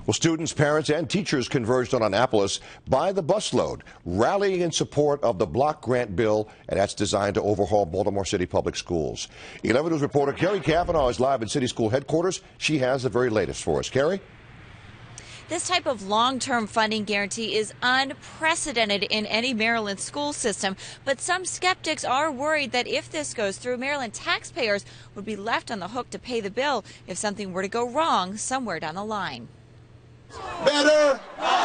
Well, students, parents, and teachers converged on Annapolis by the busload, rallying in support of the block grant bill, and that's designed to overhaul Baltimore City public schools. 11 News reporter Kerry Cavanaugh is live at City School headquarters. She has the very latest for us. Kerry? This type of long-term funding guarantee is unprecedented in any Maryland school system, but some skeptics are worried that if this goes through, Maryland taxpayers would be left on the hook to pay the bill if something were to go wrong somewhere down the line. Better!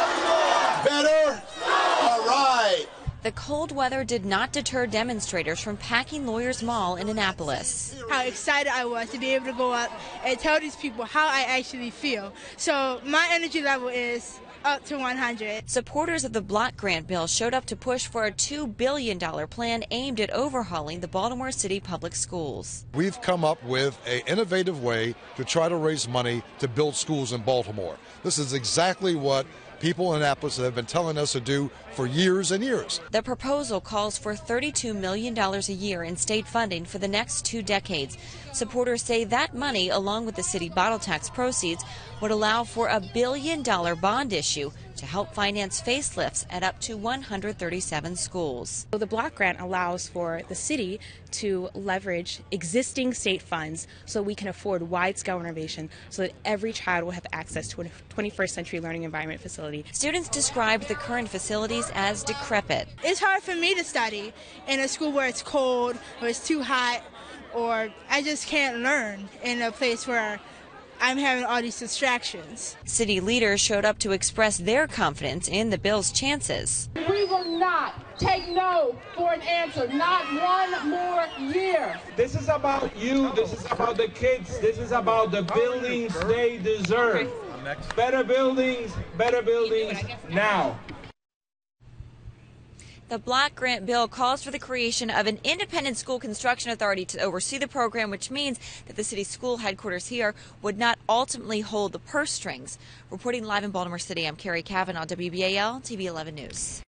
Better! All right! The cold weather did not deter demonstrators from packing Lawyers Mall in Annapolis. How excited I was to be able to go up and tell these people how I actually feel. So my energy level is up to 100. Supporters of the block grant bill showed up to push for a $2 billion plan aimed at overhauling the Baltimore City public schools. We've come up with an innovative way to try to raise money to build schools in Baltimore. This is exactly what people in Annapolis have been telling us to do for years and years. The proposal calls for $32 million a year in state funding for the next 2 decades. Supporters say that money, along with the city bottle tax proceeds, would allow for a $1 billion bond issue to help finance facelifts at up to 137 schools. So the block grant allows for the city to leverage existing state funds so we can afford wide-scale renovation so that every child will have access to a 21st century learning environment facility. Students described the current facilities as decrepit. It's hard for me to study in a school where it's cold or it's too hot, or I just can't learn in a place where I'm having all these distractions. City leaders showed up to express their confidence in the bill's chances. We will not take no for an answer, not one more year. This is about you, this is about the kids, this is about the buildings they deserve. Better buildings now. The block grant bill calls for the creation of an independent school construction authority to oversee the program, which means that the city school headquarters here would not ultimately hold the purse strings. Reporting live in Baltimore City, I'm Kerry Cavanaugh, WBAL-TV 11 News.